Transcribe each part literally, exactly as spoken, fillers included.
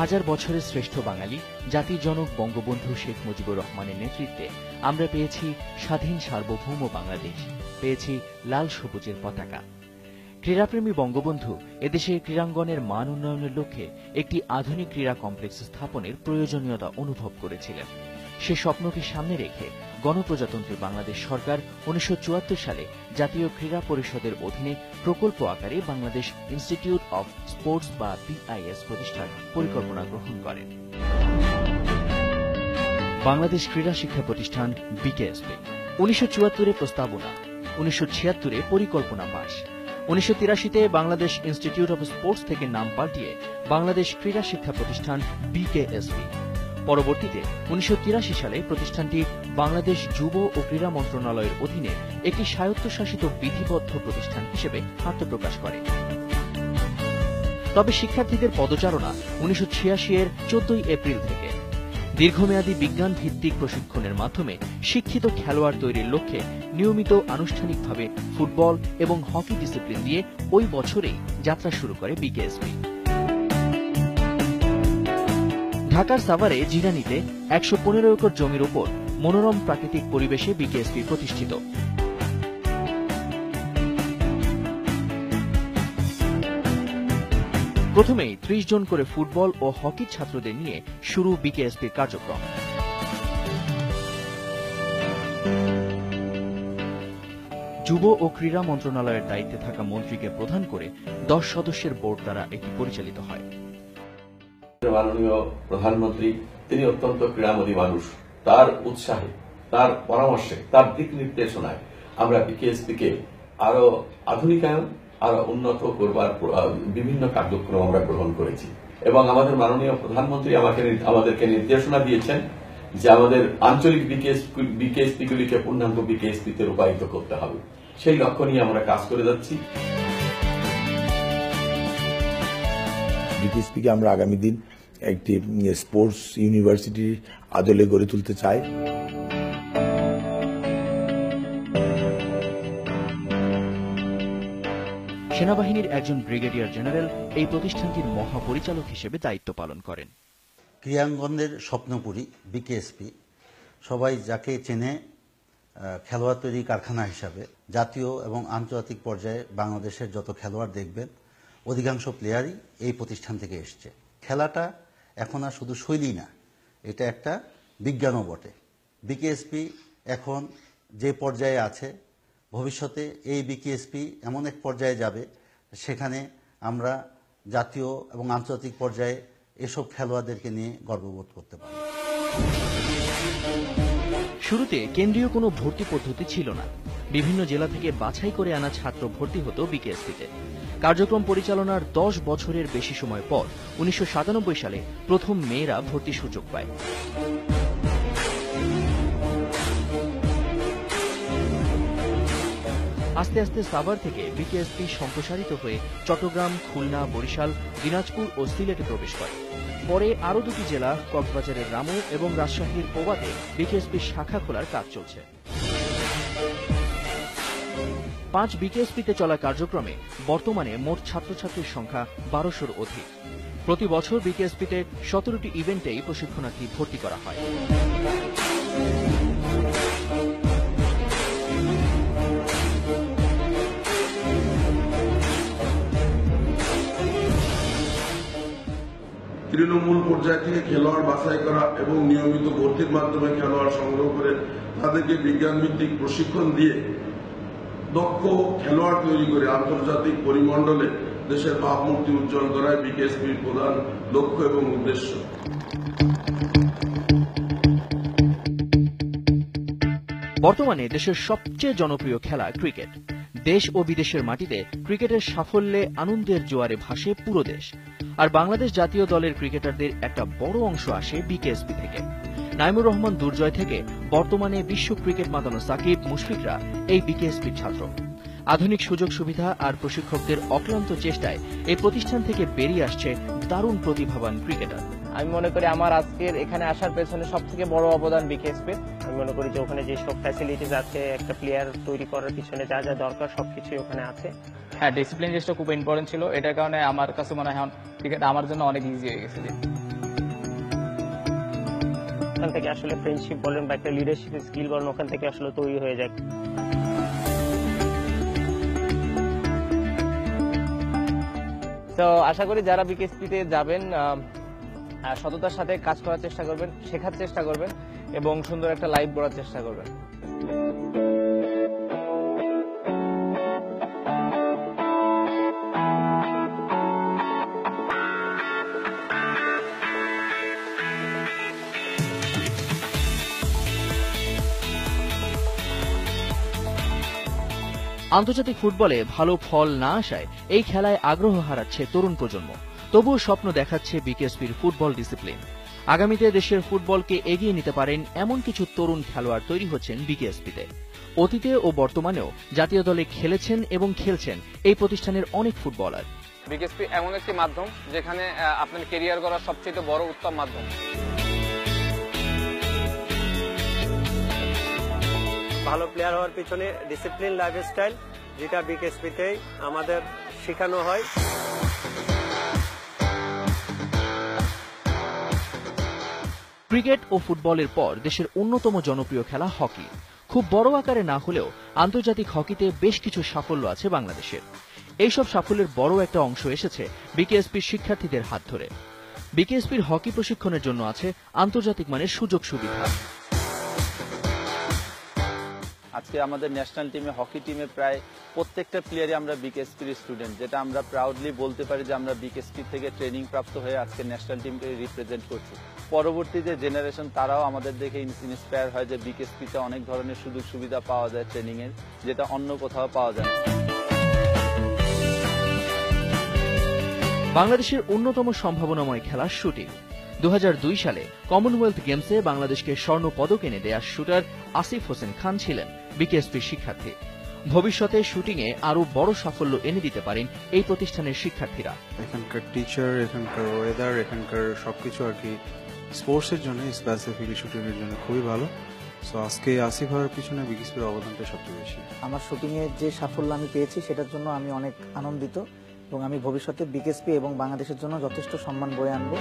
হাজার বছরের শ্রেষ্ঠ বাঙালি জাতির জনক বঙ্গবন্ধু শেখ মুজিবুর রহমানের নেতৃত্বে আমরা পেয়েছি স্বাধীন সার্বভৌম বাংলাদেশ, পেয়েছি লাল সবুজের পতাকা। ক্রীড়াপ্রেমী বঙ্গবন্ধু এদেশের ক্রীড়াঙ্গনের মান উন্নয়নের লক্ষ্যে একটি আধুনিক ক্রীড়া কমপ্লেক্স স্থাপনের প্রয়োজনীয়তা অনুভব করেছিলেন। সে স্বপ্নকে সামনে রেখে গণপ্রজাতন্ত্রী বাংলাদেশ সরকার উনিশশো চুয়াত্তর সালে জাতীয় ক্রীড়া পরিষদের অধীনে প্রকল্প আকারে বাংলাদেশ ইনস্টিটিউট অব স্পোর্টস বা বিআইএস প্রতিষ্ঠার পরিকল্পনা গ্রহণ করেন। বাংলাদেশ ক্রীড়া শিক্ষা প্রতিষ্ঠান বিকেএসপি উনিশশো চুয়াত্তরে প্রস্তাবনা, উনিশশো ছিয়াত্তরে পরিকল্পনা পাস, উনিশশো তিরাশিতে বাংলাদেশ ইনস্টিটিউট অব স্পোর্টস থেকে নাম পাল্টিয়ে বাংলাদেশ ক্রীড়া শিক্ষা প্রতিষ্ঠান বিকেএসপি। পরবর্তীতে উনিশশো তিরাশি সালে প্রতিষ্ঠানটি বাংলাদেশ যুব ও ক্রীড়া মন্ত্রণালয়ের অধীনে একটি স্বায়ত্তশাসিত বিধিবদ্ধ প্রতিষ্ঠান হিসেবে আত্মপ্রকাশ করে। তবে শিক্ষার্থীদের পদচারণা উনিশশো ছিয়াশি এর চোদ্দই এপ্রিল থেকে। দীর্ঘমেয়াদী বিজ্ঞান ভিত্তিক প্রশিক্ষণের মাধ্যমে শিক্ষিত খেলোয়াড় তৈরির লক্ষ্যে নিয়মিত আনুষ্ঠানিকভাবে ফুটবল এবং হকি ডিসিপ্লিন দিয়ে ওই বছরেই যাত্রা শুরু করে বিকেএসপি। ঢাকার সাভারে জিরানিতে একশো পনেরো একর জমির উপর মনোরম প্রাকৃতিক পরিবেশে বিকেএসপি প্রতিষ্ঠিত। প্রথমেই ত্রিশ জন করে ফুটবল ও হকির ছাত্রদের নিয়ে শুরু বিকেএসপির কার্যক্রম। যুব ও ক্রীড়া মন্ত্রণালয়ের দায়িত্বে থাকা মন্ত্রীকে প্রধান করে দশ সদস্যের বোর্ড দ্বারা এটি পরিচালিত হয়। মাননীয় প্রধানমন্ত্রী তিনি অত্যন্ত ক্রীড়ামোদী মানুষ। তার উৎসাহে, তার পরামর্শে, তার দিক নির্দেশনায় আমরা বিকেএসপিকে আরো আধুনিকায়ন, আরো উন্নত করবার বিভিন্ন কার্যক্রম আমরা গ্রহণ করেছি এবং আমাদের মাননীয় প্রধানমন্ত্রী আমাকে আমাদেরকে নির্দেশনা দিয়েছেন যে আমাদের আঞ্চলিক বিকেএসপি গুলিকে পূর্ণাঙ্গ বিকেএসপিতে রূপায়িত করতে হবে। সেই লক্ষ্য নিয়ে আমরা কাজ করে যাচ্ছি। বিকেএসপিকে আমরা আগামী দিন একটি স্পোর্টস ইউনিভার্সিটির আদলে গড়ে তুলতে চাই। সেনাবাহিনীর একজন ব্রিগেডিয়ার জেনারেল এই প্রতিষ্ঠানটির মহাপরিচালক হিসেবে দায়িত্ব পালন করেন। ক্রীড়াঙ্গনের স্বপ্নপুরী বিকেএসপি, সবাই যাকে চেনে খেলোয়াড় তৈরি কারখানা হিসাবে, জাতীয় এবং আন্তর্জাতিক পর্যায়ে বাংলাদেশের যত খেলোয়াড় দেখবেন অধিকাংশ প্লেয়ারই এই প্রতিষ্ঠান থেকে এসছে। খেলাটা এখন আর শুধু শৈলী না, এটা একটা বিজ্ঞানও বটে। বিকেএসপি এখন যে পর্যায়ে আছে, ভবিষ্যতে এই বিকেএসপি এমন এক পর্যায়ে যাবে সেখানে আমরা জাতীয় এবং আন্তর্জাতিক পর্যায়ে এসব খেলোয়াড়দেরকে নিয়ে গর্ববোধ করতে পারি। শুরুতে কেন্দ্রীয় কোনো ভর্তি পদ্ধতি ছিল না। বিভিন্ন জেলা থেকে বাছাই করে আনা ছাত্র ভর্তি হতো বিকেএসপিতে। কার্যক্রম পরিচালনার দশ বছরের বেশি সময় পর উনিশশো সাতানব্বই সালে প্রথম মেয়েরা ভর্তির সুযোগ পায়। আস্তে আস্তে সাভার থেকে বিকেএসপি সম্প্রসারিত হয়ে চট্টগ্রাম, খুলনা, বরিশাল, দিনাজপুর ও সিলেটে প্রবেশ করে। পরে আরও দুটি জেলা কক্সবাজারের রামু এবং রাজশাহীর পোবাতে বিকেএসপির শাখা খোলার কাজ চলছে। পাঁচ বিকেএসপিতে চলা কার্যক্রমে বর্তমানে মোট ছাত্রছাত্রীর সংখ্যা বারোশোর অধিক। প্রতি বছর বিকেএসপিতে সতেরোটি ইভেন্টেই প্রশিক্ষণার্থী ভর্তি করা হয়। তৃণমূল পর্যায় থেকে খেলোয়াড় বাছাই করা এবং নিয়মিত ভর্তির মাধ্যমে খেলোয়াড় সংগ্রহ করে তাদেরকে বিজ্ঞান ভিত্তিক প্রশিক্ষণ দিয়ে দক্ষ খেলোয়াড় তৈরি করে আন্তর্জাতিক পরিমণ্ডলে দেশের ভাবমূর্তি উজ্জ্বল করাই বিকেএসপির প্রধান লক্ষ্য এবং উদ্দেশ্য। বর্তমানে দেশের সবচেয়ে জনপ্রিয় খেলা ক্রিকেট। দেশ ও বিদেশের মাটিতে ক্রিকেটের সাফল্যে আনন্দের জোয়ারে ভাসে পুরো দেশ। আর বাংলাদেশ জাতীয় দলের ক্রিকেটারদের একটা বড় অংশ আসে বিকেএসপি থেকে। নাইমুর রহমান দুর্জয় থেকে বর্তমানে বিশ্ব ক্রিকেট মাতানো সাকিব, মুশফিকরা এই বিকেএসপির ছাত্র। আধুনিক সুযোগ সুবিধা আর প্রশিক্ষকদের অক্লান্ত চেষ্টায় এই প্রতিষ্ঠান থেকে বেরিয়ে আসছে দারুণ প্রতিভাবান ক্রিকেটার। আমি মনে করি আমার আজকের এখানে আসার পেছনে সব থেকে বড় অবদান বিকেএসপির। আমি মনে করি যে ওখানে যে সব ফ্যাসিলিটিস আছে, একটা প্লেয়ার তৈরি করার পিছনে যা যা দরকার সবকিছুই ওখানে আছে। হ্যাঁ, ডিসিপ্লিন জিনিসটা খুব ইম্পর্টেন্ট ছিল। এটার কারণে আমার কাছে মনে হয় ক্রিকেট আমার জন্য অনেক ইজি হয়ে গেছে। ওখান থেকে আসলে ফ্রেন্ডশিপ বলেন বা একটা লিডারশিপ স্কিল বলেন ওখান থেকে আসলে তৈরি হয়ে যায়। তো আশা করি যারা বিকেএসপিতে যাবেন সততার সাথে কাজ করার চেষ্টা করবেন, শেখার চেষ্টা করবেন এবং সুন্দর একটা লাইফ গড়ার চেষ্টা করবেন। আন্তর্জাতিক ফুটবলে ভালো ফল না আসায় এই খেলায় আগ্রহ হারাচ্ছে তরুণ প্রজন্ম। তবুও স্বপ্ন দেখাচ্ছে বিকেএসপির ফুটবল ডিসিপ্লিন। আগামীতে দেশের ফুটবলকে এগিয়ে নিতে পারেন এমন কিছু তরুণ খেলোয়াড় তৈরি হচ্ছেন বিকেএসপিতে। অতীতে ও বর্তমানেও জাতীয় দলে খেলেছেন এবং খেলছেন এই প্রতিষ্ঠানের অনেক ফুটবলার। বিকেএসপি এমন একটি মাধ্যম যেখানে আপনার ক্যারিয়ার গড়ার সবচেয়ে বড় উত্তম মাধ্যম। ভালো প্লেয়ার হওয়ার পিছনে ডিসিপ্লিন লাইফস্টাইল, যেটা বিকেএসপিতেই আমাদের শেখানো হয়। ক্রিকেট ও ফুটবলের পর দেশের অন্যতম জনপ্রিয় খেলা হকি। খুব বড় আকারে না হলেও আন্তর্জাতিক হকিতে বেশ কিছু সাফল্য আছে বাংলাদেশের। এইসব সাফল্যের বড় একটা অংশ এসেছে বিকেএসপির শিক্ষার্থীদের হাত ধরে। বিকেএসপির হকি প্রশিক্ষণের জন্য আছে আন্তর্জাতিক মানের সুযোগ সুবিধা। আজকে আমাদের ন্যাশনাল টিমে হকি টিমে প্রায় প্রত্যেকটা প্লেয়ারই আমরা বিকেএসপির স্টুডেন্ট, যেটা আমরা প্রাউডলি বলতে পারি যে আমরা বিকেএসপি থেকে ট্রেনিং প্রাপ্ত হয়ে আজকে ন্যাশনাল টিমকে রিপ্রেজেন্ট করছি। পরবর্তী যে জেনারেশন তারাও আমাদের দেখে ইন্সপায়ার হয় যে বিকেএসপিতে অনেক ধরনের সুযোগ সুবিধা পাওয়া যায় ট্রেনিং এর, যেটা অন্য কোথাও পাওয়া যায় না। বাংলাদেশের অন্যতম সম্ভাবনাময় খেলা শুটিং। দু হাজার দুই সালে কমনওয়েলথ গেমসে বাংলাদেশকে স্বর্ণ পদক এনে দেয়া শুটার আসিফ হোসেন খান ছিলেন বিকেএসপির শিক্ষার্থী। ভবিষ্যতে শুটিংয়ে আরো বড় সাফল্য এনে দিতে পারেন এই প্রতিষ্ঠানের শিক্ষার্থীরা। এখানকার টিচার, এখানকার ওয়েদার, এখানকার সবকিছু আর কি স্পোর্টসের জন্য, স্পেসিফিকলি শুটিং এর জন্য খুবই ভালো। সো আজকে আসিফ হওয়ার পিছনে বিকেএসপির অবদানটা সবচেয়ে বেশি। আমার শুটিং এর যে সাফল্য আমি পেয়েছি সেটার জন্য আমি অনেক আনন্দিত এবং আমি ভবিষ্যতে বিকেএসপি এবং বাংলাদেশের জন্য যথেষ্ট সম্মান বয়ে আনবো।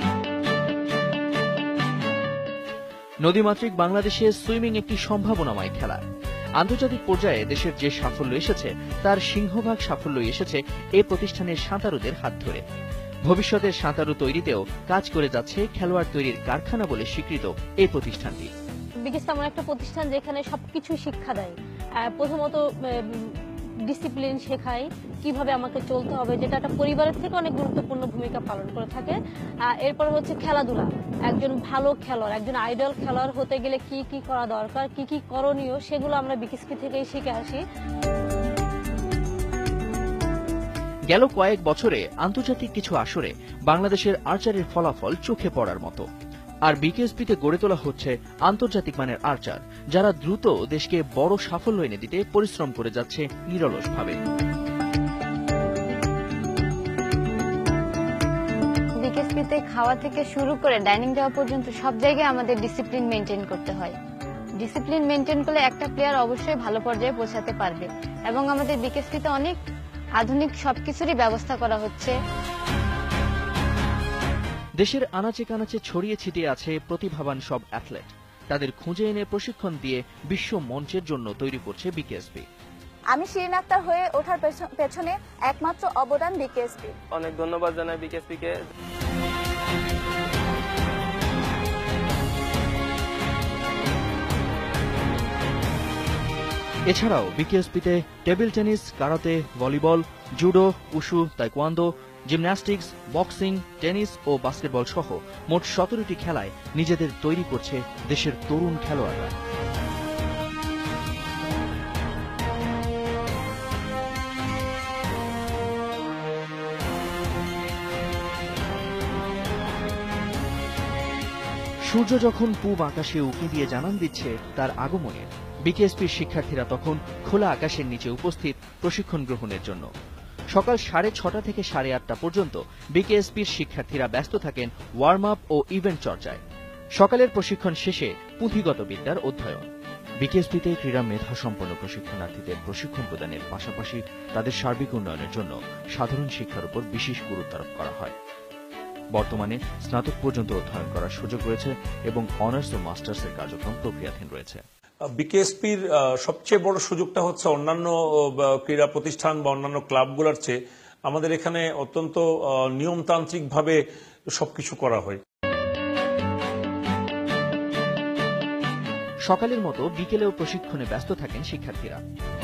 নদীমাতৃক বাংলাদেশে সুইমিং একটি সম্ভাবনাময় খেলা। আন্তর্জাতিক পর্যায়ে দেশের যে সাফল্য এসেছে তার সিংহভাগ সাফল্য এসেছে এ প্রতিষ্ঠানের সাঁতারুদের হাত ধরে। ভবিষ্যতের সাঁতারু তৈরিতেও কাজ করে যাচ্ছে খেলোয়াড় তৈরির কারখানা বলে স্বীকৃত এই প্রতিষ্ঠানটি। বিকেএসপি এমন একটা প্রতিষ্ঠান যেখানে সবকিছু শিক্ষা দেয়। প্রথমত ডিসিপ্লিন শেখায়, কিভাবে আমাকে চলতে হবে, যেটা একটা পরিবারের থেকে অনেক গুরুত্বপূর্ণ ভূমিকা পালন করে থাকে। এরপর হচ্ছে খেলাধুলা। একজন ভালো খেলোয়াড়, একজন আইডল খেলোয়াড় হতে গেলে কি কি করা দরকার, কি কি করণীয়, সেগুলো আমরা বিকেএসপি থেকেই শিখে আসি। গেল কয়েক বছরে আন্তর্জাতিক কিছু আসরে বাংলাদেশের আর্চারের ফলাফল চোখে পড়ার মতো। আর বিকেএসপিতে গড়ে তোলা হচ্ছে আন্তর্জাতিক মানের আর্চার, যারা দ্রুত দেশকে বড় সাফল্য এনে দিতে পরিশ্রম করে যাচ্ছে নিরলসভাবে। বিকেএসপিতে খাওয়া থেকে শুরু করে ডাইনিং যাওয়া পর্যন্ত সব জায়গায় আমাদের ডিসিপ্লিন মেনটেন করতে হয়। ডিসিপ্লিন মেনটেন করলে একটা প্লেয়ার অবশ্যই ভালো পর্যায়ে পৌঁছাতে পারবে এবং আমাদের বিকেএসপিতে অনেক আধুনিক সবকিছুরই ব্যবস্থা করা হচ্ছে। দেশের আনাচে কানাচে ছড়িয়ে ছিটিয়ে আছে প্রতিভাবান সব অ্যাথলেট। তাদের খুঁজে এনে প্রশিক্ষণ দিয়ে বিশ্ব মঞ্চের জন্য তৈরি করছে বিকেএসপি। আমি শিরিন আক্তার হয়ে ওঠার পেছনে একমাত্র অবদান বিকেএসপি। অনেক ধন্যবাদ জানাই বিকেএসপি কে। এছাড়াও বিকেএসপিতে table tennis, karate, volleyball, judo, wushu, taekwondo, gymnastics, boxing, tennis ও বাস্কেটবল সহ মোট সতেরোটি খেলায় নিজেদের তৈরি করছে দেশের তরুণ খেলোয়াড়রা। সূর্য যখন পূব আকাশে উঁকি দিয়ে জানান দিচ্ছে তার আগমনের, বিকেএসপির শিক্ষার্থীরা তখন খোলা আকাশের নিচে উপস্থিত প্রশিক্ষণ গ্রহণের জন্য। সকাল সাড়ে ছটা থেকে সাড়ে আটটা পর্যন্ত বিকেএসপির শিক্ষার্থীরা ব্যস্ত থাকেন ওয়ার্ম আপ ও ইভেন্ট চর্চায়। সকালের প্রশিক্ষণ শেষে পুঁথিগত বিদ্যার অধ্যয়ন। বিকেএসপিতে ক্রীড়া মেধা সম্পন্ন প্রশিক্ষণার্থীদের প্রশিক্ষণ প্রদানের পাশাপাশি তাদের সার্বিক উন্নয়নের জন্য সাধারণ শিক্ষার উপর বিশেষ গুরুত্ব আরোপ করা হয়। বর্তমানে স্নাতক পর্যন্ত অধ্যয়ন করার সুযোগ রয়েছে এবং অনার্স ও মাস্টার্সের কার্যক্রম প্রক্রিয়াধীন রয়েছে। বিকেএসপির সবচেয়ে বড় সুযোগটা হচ্ছে অন্যান্য ক্রীড়া প্রতিষ্ঠান বা অন্যান্য ক্লাবগুলোর চেয়ে আমাদের এখানে অত্যন্ত নিয়মতান্ত্রিকভাবে সবকিছু করা হয়। সকালের মতো বিকেলেও প্রশিক্ষণে ব্যস্ত থাকেন শিক্ষার্থীরা।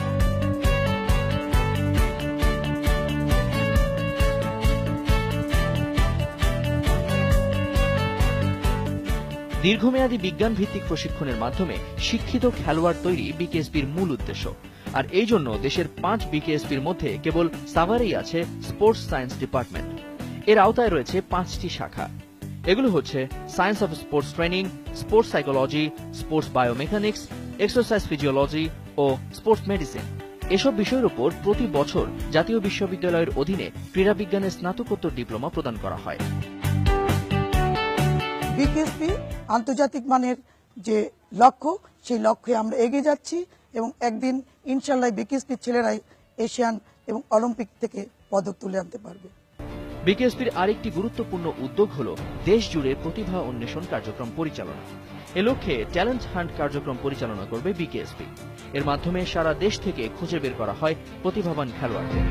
দীর্ঘমেয়াদী বিজ্ঞান ভিত্তিক প্রশিক্ষণের মাধ্যমে শিক্ষিত খেলোয়াড় তৈরি বিকেএসপির মূল উদ্দেশ্য। আর এই জন্য দেশের পাঁচ বিকেএসপির মধ্যে কেবল সাভারেই আছে স্পোর্টস সায়েন্স ডিপার্টমেন্ট। এর আওতায় রয়েছে পাঁচটি শাখা। এগুলো হচ্ছে science of sports training, sports psychology, sports biomechanics, exercise physiology ও স্পোর্টস মেডিসিন। এসব বিষয়ের উপর প্রতি বছর জাতীয় বিশ্ববিদ্যালয়ের অধীনে ক্রীড়াবিজ্ঞানের স্নাতকোত্তর ডিপ্লোমা প্রদান করা হয়। বিকেএসপি আন্তর্জাতিক মানের যে লক্ষ্য, সেই লক্ষ্যে আমরা এগিয়ে যাচ্ছি এবং একদিন ইনশাল্লাহ বিকেএসপি ছেলেরাই এশিয়ান এবং অলিম্পিক থেকে পদক তুলে আনতে পারবে। বিকেএসপির আরেকটি গুরুত্বপূর্ণ উদ্যোগ হল দেশ জুড়ে প্রতিভা অন্বেষণ কার্যক্রম পরিচালনা। এ লক্ষ্যে ট্যালেন্ট হান্ট কার্যক্রম পরিচালনা করবে বিকেএসপি। এর মাধ্যমে সারা দেশ থেকে খুঁজে বের করা হয় প্রতিভাবান খেলোয়াড়দের।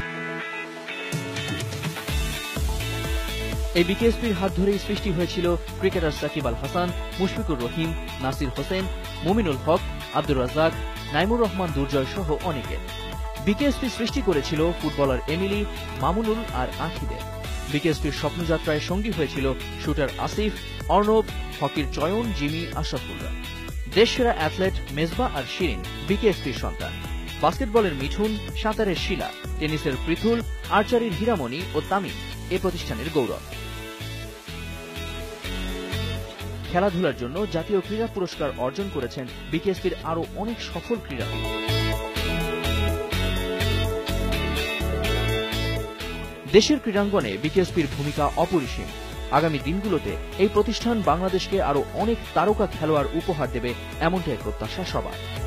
এই বিকেএসপির হাত ধরেই সৃষ্টি হয়েছিল ক্রিকেটার সাকিব আল হাসান, মুশফিকুর রহিম, নাসির হোসেন, মুমিনুল হক, আব্দুর রাজ্জাক, নাইমুর রহমান দুর্জয় সহ অনেকের। বিকেএসপি সৃষ্টি করেছিল ফুটবলার এমিলি, মামুনুল আর আখিদের। বিকেএসপির স্বপ্নযাত্রায় সঙ্গী হয়েছিল শুটার আসিফ, অর্ণব, হকির চয়ন, জিমি, আশরাফুল্লাহ। দেশসেরা অ্যাথলেট মেজবা আর শিরিন বিকেএসপির সন্তান। বাস্কেটবলের মিঠুন, সাঁতারের শিলা, টেনিসের পৃথুল, আর্চারির হীরামণি ও তামিম এ প্রতিষ্ঠানের গৌরব। খেলাধুলার জন্য জাতীয় ক্রীড়া পুরস্কার অর্জন করেছেন বিকেএসপির আরো অনেক সফল ক্রীড়াবিদ। দেশের ক্রীড়াঙ্গনে বিকেএসপির ভূমিকা অপরিসীম। আগামী দিনগুলোতে এই প্রতিষ্ঠান বাংলাদেশকে আরো অনেক তারকা খেলোয়াড় উপহার দেবে, এমনটাই প্রত্যাশা সবার।